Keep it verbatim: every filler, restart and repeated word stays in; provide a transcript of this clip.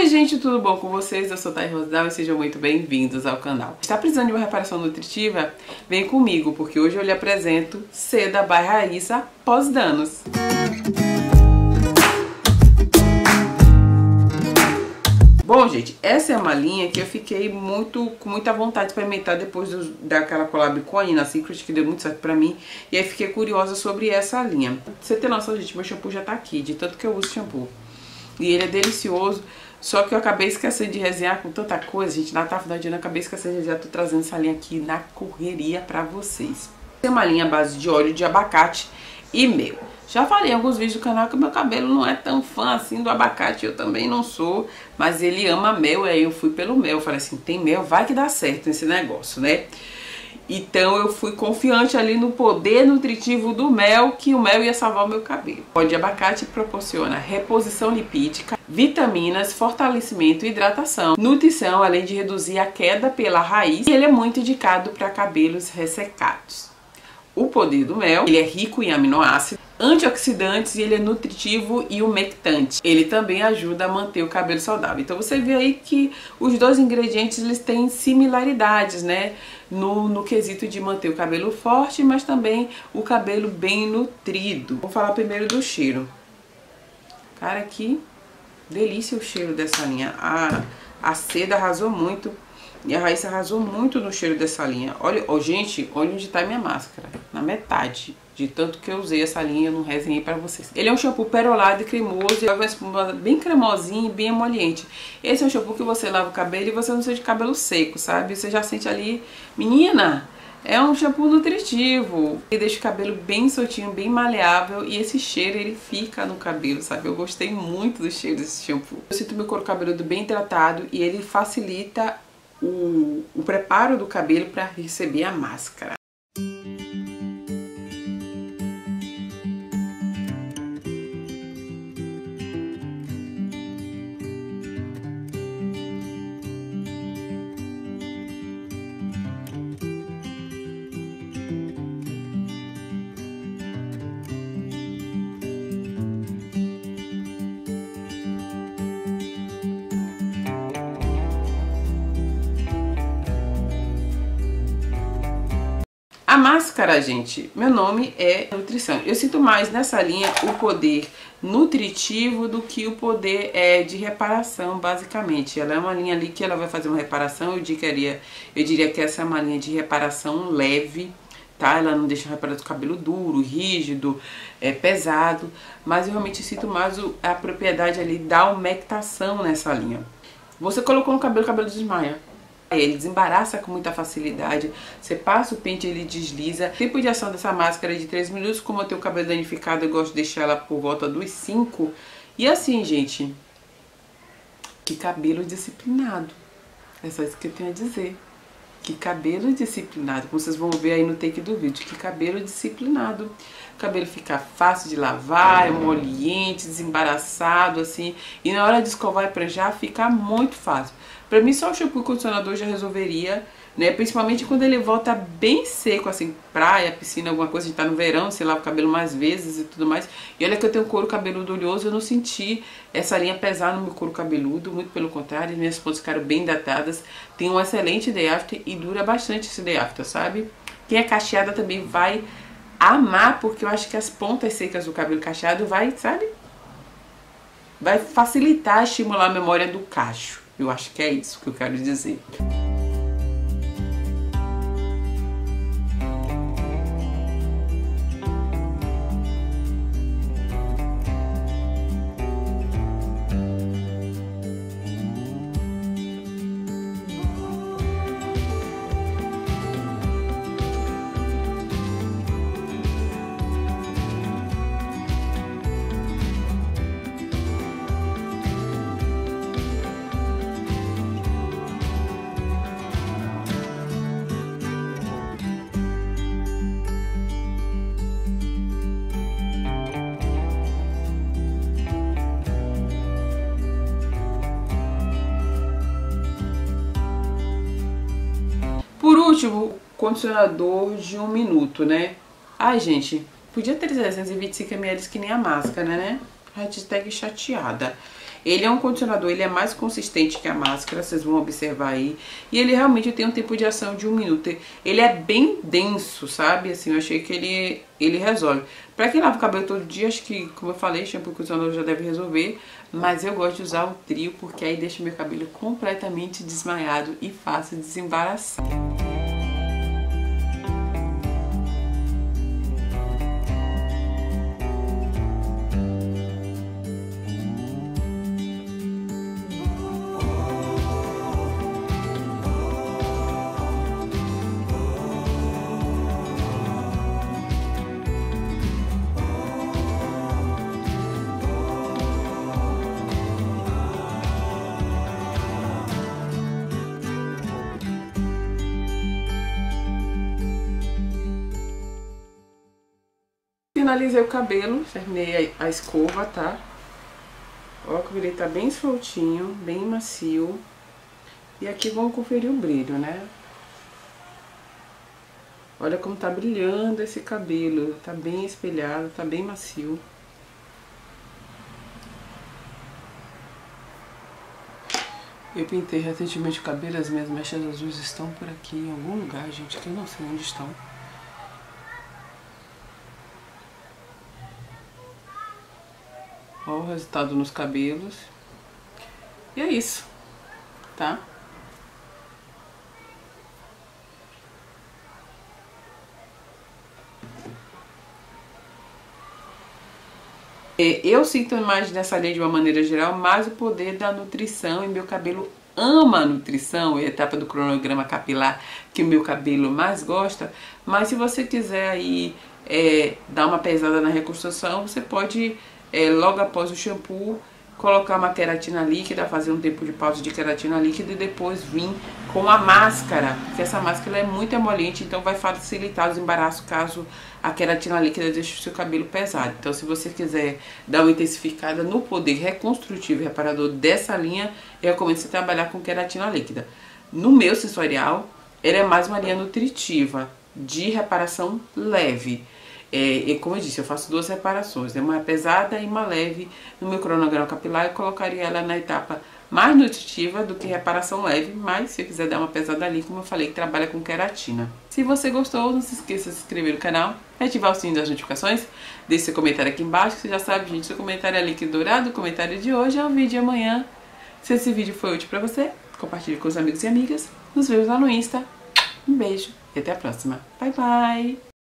gente, tudo bom com vocês? Eu sou Thay Rosdal e sejam muito bem-vindos ao canal. Está precisando de uma reparação nutritiva? Vem comigo, porque hoje eu lhe apresento Seda by Raíssa pós-danos. Bom, gente, essa é uma linha que eu fiquei muito, com muita vontade de experimentar depois do, daquela collab com a Nina Secret, que deu muito certo pra mim. E aí fiquei curiosa sobre essa linha. Pra você ter noção, gente, meu shampoo já tá aqui, de tanto que eu uso shampoo. E ele é delicioso, só que eu acabei esquecendo de resenhar com tanta coisa, gente. Na tá final de ano eu acabei esquecendo de resenhar, tô trazendo essa linha aqui na correria pra vocês. Tem uma linha à base de óleo de abacate e mel. Já falei em alguns vídeos do canal que o meu cabelo não é tão fã assim do abacate, eu também não sou, mas ele ama mel, aí eu fui pelo mel, falei assim, tem mel, vai que dá certo esse negócio, né? Então eu fui confiante ali no poder nutritivo do mel, que o mel ia salvar o meu cabelo. O óleo de abacate proporciona reposição lipídica, vitaminas, fortalecimento e hidratação, nutrição, além de reduzir a queda pela raiz, e ele é muito indicado para cabelos ressecados. O poder do mel, ele é rico em aminoácidos, antioxidantes e ele é nutritivo e umectante. Ele também ajuda a manter o cabelo saudável. Então você vê aí que os dois ingredientes eles têm similaridades, né? No, no quesito de manter o cabelo forte, mas também o cabelo bem nutrido. Vou falar primeiro do cheiro. Cara, que delícia o cheiro dessa linha. A, a seda arrasou muito. E a Raíssa arrasou muito no cheiro dessa linha. Olha, oh, gente, olha onde tá minha máscara. Na metade. De tanto que eu usei essa linha, eu não resenhei pra vocês. Ele é um shampoo perolado e cremoso. E é uma espuma bem cremosinha e bem emoliente. Esse é um shampoo que você lava o cabelo e você não sente cabelo seco, sabe? Você já sente ali... Menina, é um shampoo nutritivo. Ele deixa o cabelo bem soltinho, bem maleável. E esse cheiro, ele fica no cabelo, sabe? Eu gostei muito do cheiro desse shampoo. Eu sinto meu couro cabeludo bem hidratado e ele facilita O, o preparo do cabelo para receber a máscara. A máscara, gente, meu nome é nutrição. Eu sinto mais nessa linha o poder nutritivo do que o poder é, de reparação, basicamente. Ela é uma linha ali que ela vai fazer uma reparação, eu diria, eu diria que essa é uma linha de reparação leve, tá? Ela não deixa reparar o cabelo duro, rígido, é, pesado, mas eu realmente sinto mais o, a propriedade ali da umectação nessa linha. Você colocou no cabelo, o cabelo desmaia. Ele desembaraça com muita facilidade, você passa o pente e ele desliza. O tempo de ação dessa máscara é de três minutos, como eu tenho o cabelo danificado eu gosto de deixar ela por volta dos cinco. E assim, gente, que cabelo disciplinado, é só isso que eu tenho a dizer. Que cabelo disciplinado, como vocês vão ver aí no take do vídeo, que cabelo disciplinado. O cabelo fica fácil de lavar, é emoliente, desembaraçado, assim. E na hora de escovar e pranchar fica muito fácil. Pra mim só o shampoo e condicionador já resolveria, né? Principalmente quando ele volta bem seco, assim, praia, piscina, alguma coisa. A gente tá no verão, você lava o cabelo mais vezes e tudo mais. E olha que eu tenho couro cabeludo oleoso, eu não senti essa linha pesar no meu couro cabeludo. Muito pelo contrário, minhas pontas ficaram bem datadas. Tem um excelente day after e dura bastante esse day after, sabe? Quem é cacheada também vai amar, porque eu acho que as pontas secas do cabelo cacheado vai, sabe? Vai facilitar, estimular a memória do cacho. Eu acho que é isso que eu quero dizer. Por último, condicionador de um minuto, né? Ai, gente, podia ter trezentos e vinte e cinco mililitros que nem a máscara, né? Hashtag chateada. Ele é um condicionador, ele é mais consistente que a máscara, vocês vão observar aí. E ele realmente tem um tempo de ação de um minuto. Ele é bem denso, sabe? Assim, eu achei que ele, ele resolve. Pra quem lava o cabelo todo dia, acho que, como eu falei, shampoo e condicionador já deve resolver. Mas eu gosto de usar o trio, porque aí deixa meu cabelo completamente desmaiado e fácil de desembaraçar. Finalizei o cabelo, terminei a escova, tá? Ó, que ele tá bem soltinho, bem macio. E aqui vamos conferir o brilho, né? Olha como tá brilhando esse cabelo, tá bem espelhado, tá bem macio. Eu pintei recentemente o cabelo, as minhas mechas azuis estão por aqui em algum lugar, gente, que eu não sei onde estão. Ó o resultado nos cabelos. E é isso, tá? Eu sinto mais nessa linha de uma maneira geral, mais o poder da nutrição, e meu cabelo ama a nutrição, é a etapa do cronograma capilar que o meu cabelo mais gosta. Mas se você quiser aí é, dar uma pesada na reconstrução, você pode, é, logo após o shampoo, colocar uma queratina líquida, fazer um tempo de pausa de queratina líquida e depois vir com a máscara, porque essa máscara é muito emoliente, então vai facilitar o desembaraço caso a queratina líquida deixe o seu cabelo pesado. Então, se você quiser dar uma intensificada no poder reconstrutivo e reparador dessa linha, eu recomendo você trabalhar com queratina líquida. No meu sensorial, ela é mais uma linha nutritiva, de reparação leve. É, e como eu disse, eu faço duas reparações, né? Uma pesada e uma leve. No meu cronograma capilar eu colocaria ela na etapa mais nutritiva do que reparação leve, mas se eu quiser dar uma pesada ali, como eu falei, que trabalha com queratina. Se você gostou, não se esqueça de se inscrever no canal, ativar o sininho das notificações, deixe seu comentário aqui embaixo, que você já sabe, gente, seu comentário é líquido dourado, o comentário de hoje é o vídeo de amanhã. Se esse vídeo foi útil pra você, compartilhe com os amigos e amigas, nos vemos lá no Insta. Um beijo e até a próxima. Bye, bye!